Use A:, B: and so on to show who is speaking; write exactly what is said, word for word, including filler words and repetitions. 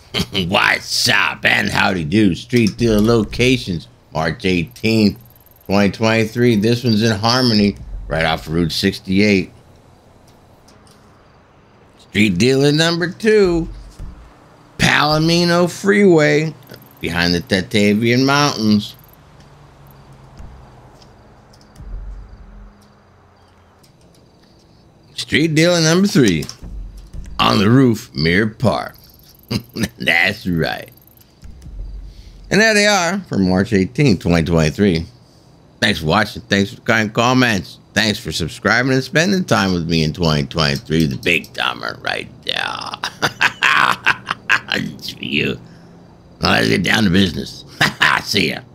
A: What's up and howdy do? Street deal locations, March eighteenth, twenty twenty-three. This one's in Harmony, right off Route sixty-eight. Street dealer number two, Palomino Freeway, behind the Tatavian Mountains. Street dealer number three, on the roof, Mirror Park. That's right. And there they are for March eighteenth, twenty twenty-three. Thanks for watching. Thanks for the kind comments. Thanks for subscribing and spending time with me in twenty twenty-three. The big timer right there. It's for you. Now let's get down to business. See ya.